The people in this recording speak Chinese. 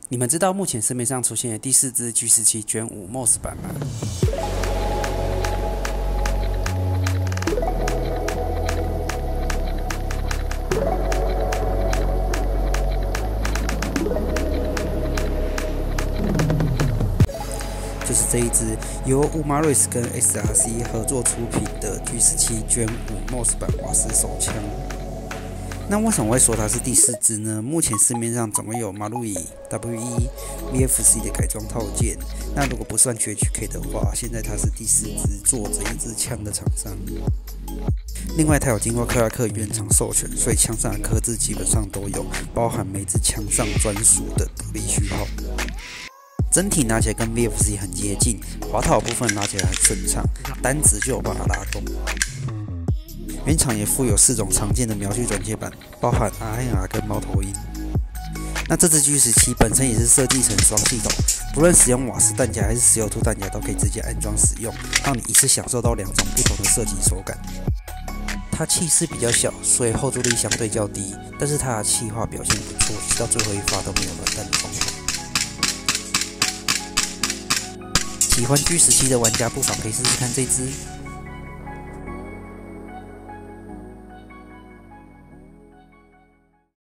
你们知道目前市面上出现的第4支 G17 Gen 5 MOS 版吗？就是这一支由Umaris跟 SRC 合作出品的 G17 Gen 5 MOS 版瓦斯手枪。那为什么会说它是第4支呢？目前市面上总共有马路以 WE、VFC 的改装套件。那如果不算 GHK 的话，现在它是第4支做这一支枪的厂商。另外，它有经过克拉克原厂授权，所以枪上的刻字基本上都有，包含每支枪上专属的独立序号。整体拿起来跟 VFC 很接近，滑套的部分拿起来很顺畅，单指就有办法拉动。原厂也附有4种常见的瞄具转接板，包含 RNR 跟猫头鹰。那这支 G17 本身也是设计成双系统，不论使用瓦斯弹夹还是石油兔弹夹都可以直接安装使用，让你一次享受到2种不同的射击手感。它气势比较小，所以后坐力相对较低，但是它的气化表现不错，直到最后一发都没有软弹的状况。喜欢 G17 的玩家不妨可以试试看这支。